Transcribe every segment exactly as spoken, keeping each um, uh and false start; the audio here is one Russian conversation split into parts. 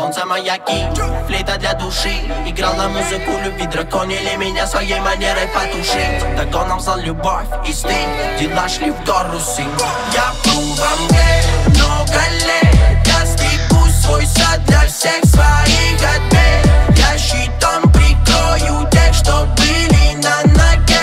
солнца маяки, флейта для души играла музыку любви, драконили меня своей манерой потушить. Тогда нам взял любовь и стыль, дела шли в гору сил. Я плыл во мгле много лет, я стригу свой сад для всех своих отбед. Я щитом прикрою тех, что были на ноге.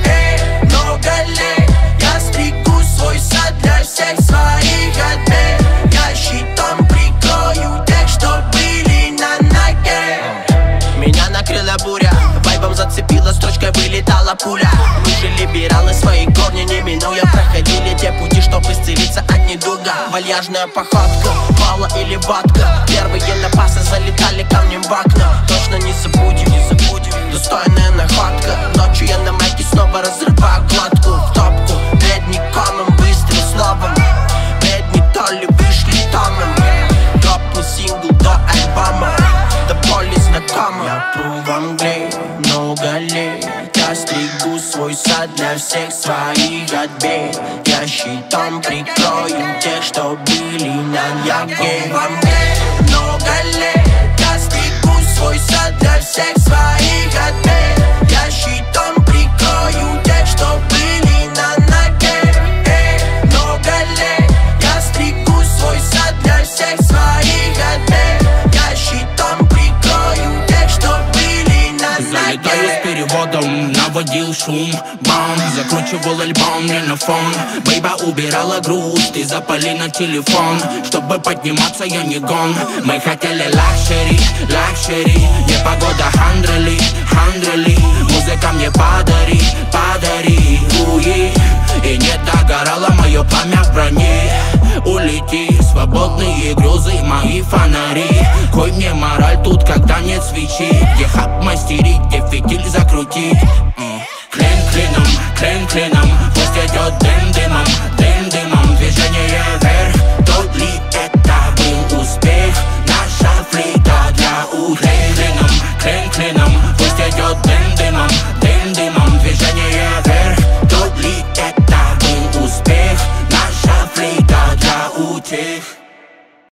Эй, много лет, я стригу свой сад для всех своих отбед. Я щитом прикрою тех, что были на ноге. Меня накрыла буря, вайбом зацепила, строчкой вылетала пуля. Мы же либералы, свои корни не минуя, проходили те пути, чтоб исцелиться от недуга. Вальяжная походка, мало или ватка, первые напасы залетали камнем в окна. Точно не забудем, не забудем, достойная находка. Ночью я на майке снова разрываю кладку в топку. Бредни комом, выстрел словом, бредни то ли вышли томом. Дропну сингл до альбома, до боли знакома. Я пру во мгле много лет, я стригу свой сад для всех своих отбед. Я щитом прикрою тех, что были на ноге. Во мгле много лет, я стригу свой сад для всех своих отбед. Я щитом прикрою тех, что были на ноге. Эй, много лет, я стригу свой сад для всех своих отбед. Я щитом прикрою тех, что были на ноге. Залетаю с переводом, наводил шум, бам, закручивал альбом не на фон. Бейба убирала груз, ты запали на телефон. Чтобы подниматься, я не гон. Мы хотели лакшери, лакшери, непогода хандрили, хандрили. Музыка мне подари, подари, уи. И не догорало мое пламя в броне. Улети, свободные грезы, мои фонари. Кой мне мораль тут, когда нет свечи. Где хап мастерить, где фитиль закрутить. Клин клином, клин клином.